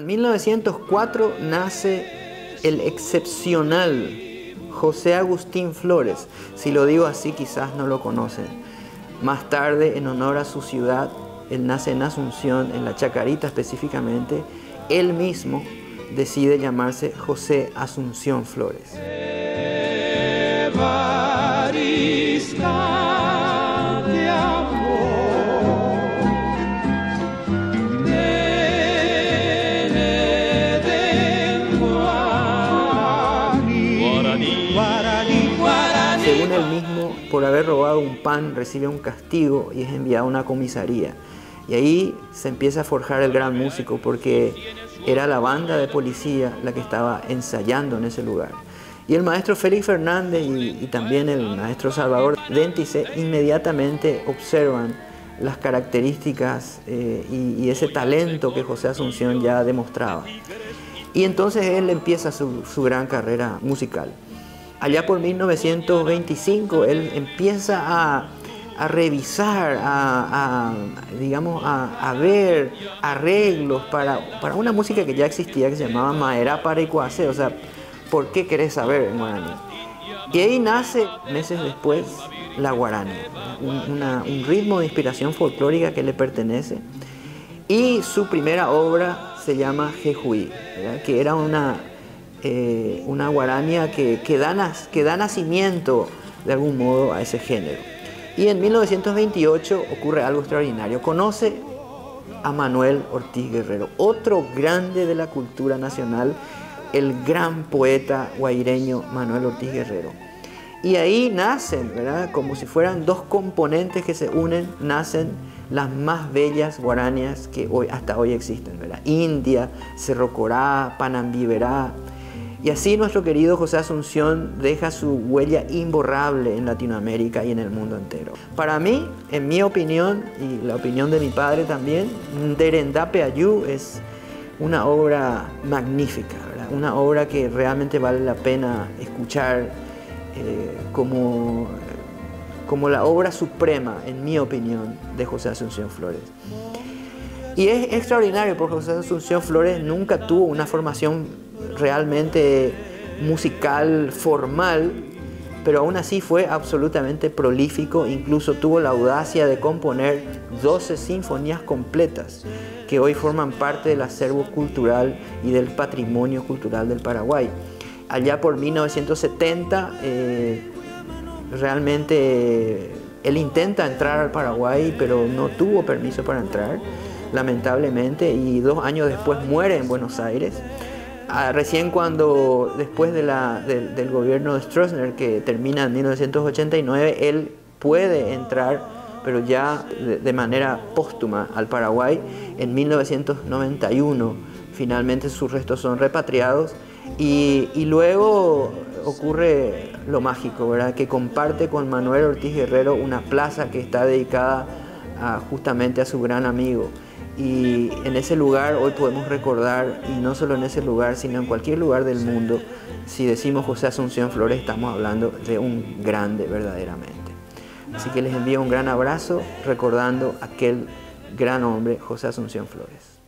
1904 nace el excepcional José Agustín Flores. Si lo digo así, quizás no lo conocen. Más tarde, en honor a su ciudad, él nace en Asunción, en la Chacarita específicamente. Él mismo decide llamarse José Asunción Flores. Según él mismo, por haber robado un pan, recibe un castigo y es enviado a una comisaría. Y ahí se empieza a forjar el gran músico, porque era la banda de policía la que estaba ensayando en ese lugar. Y el maestro Félix Fernández y también el maestro Salvador Déntice inmediatamente observan las características y ese talento que José Asunción ya demostraba. Y entonces él empieza su gran carrera musical. Allá por 1925 él empieza a revisar, digamos, a ver arreglos para una música que ya existía, que se llamaba Maera Parecuase, o sea, ¿por qué querés saber en guaraní? Y ahí nace, meses después, la guarania, un ritmo de inspiración folclórica que le pertenece. Y su primera obra se llama Jejuí, ¿verdad? Que era una guarania que da nacimiento de algún modo a ese género. Y en 1928 ocurre algo extraordinario. Conoce a Manuel Ortiz Guerrero, otro grande de la cultura nacional, el gran poeta guaireño Manuel Ortiz Guerrero. Y ahí nacen, ¿verdad? Como si fueran dos componentes que se unen, nacen las más bellas guaranias que hasta hoy existen, ¿verdad? India, Cerro Corá, Panambiverá. Y así nuestro querido José Asunción deja su huella imborrable en Latinoamérica y en el mundo entero. Para mí, en mi opinión, y la opinión de mi padre también, Nderendape Ayú es una obra magnífica, ¿verdad? Una obra que realmente vale la pena escuchar como la obra suprema, en mi opinión, de José Asunción Flores. Y es extraordinario porque José Asunción Flores nunca tuvo una formación realmente musical, formal, pero aún así fue absolutamente prolífico. Incluso tuvo la audacia de componer 12 sinfonías completas que hoy forman parte del acervo cultural y del patrimonio cultural del Paraguay. Allá por 1970, realmente él intenta entrar al Paraguay, pero no tuvo permiso para entrar, lamentablemente, y 2 años después muere en Buenos Aires. Recién después del gobierno de Stroessner, que termina en 1989, él puede entrar, pero ya de manera póstuma, al Paraguay. En 1991 finalmente sus restos son repatriados y luego ocurre lo mágico, ¿verdad? Que comparte con Manuel Ortiz Guerrero una plaza que está dedicada justamente a su gran amigo. Y en ese lugar hoy podemos recordar, y no solo en ese lugar, sino en cualquier lugar del mundo, si decimos José Asunción Flores, estamos hablando de un grande verdaderamente. Así que les envío un gran abrazo recordando aquel gran hombre, José Asunción Flores.